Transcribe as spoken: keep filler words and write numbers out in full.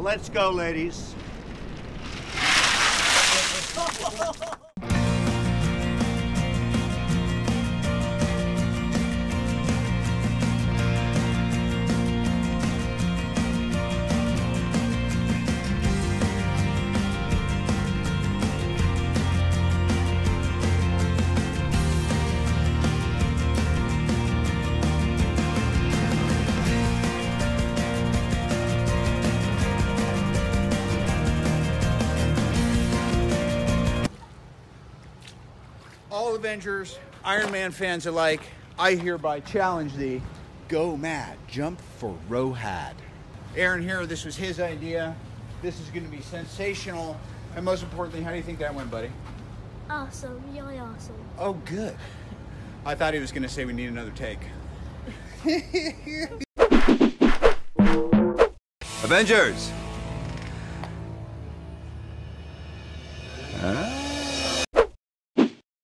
Let's go, ladies. All Avengers, Iron Man fans alike, I hereby challenge thee, go mad, jump for ROHHAD. Aaron here, this was his idea. This is going to be sensational. And most importantly, how do you think that went, buddy? Awesome, really awesome. Oh, good. I thought he was going to say we need another take. Avengers! Huh?